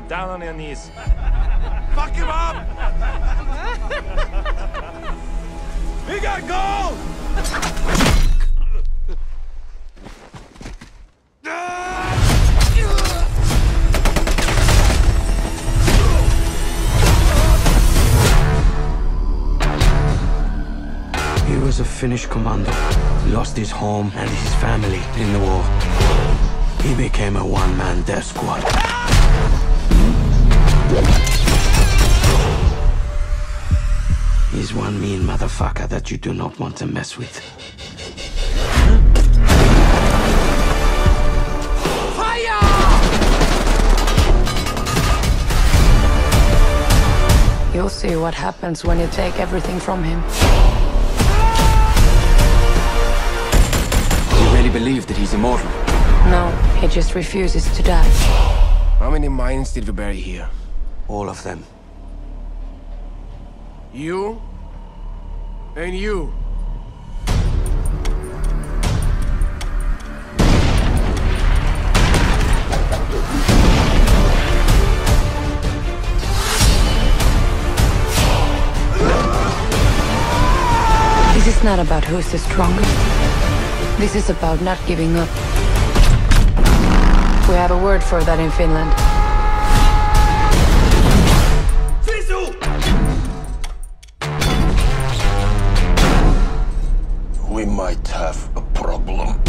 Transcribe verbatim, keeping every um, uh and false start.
Get down on your knees. Fuck him up! We got gold! He was a Finnish commando. He lost his home and his family in the war. He became a one-man death squad. He's one mean motherfucker that you do not want to mess with. Fire! You'll see what happens when you take everything from him. You really believe that he's immortal? No, he just refuses to die. How many mines did we bury here? All of them. You? And you? This is not about who's the strongest. This is about not giving up. We have a word for that in Finland. S I S U! We might have a problem.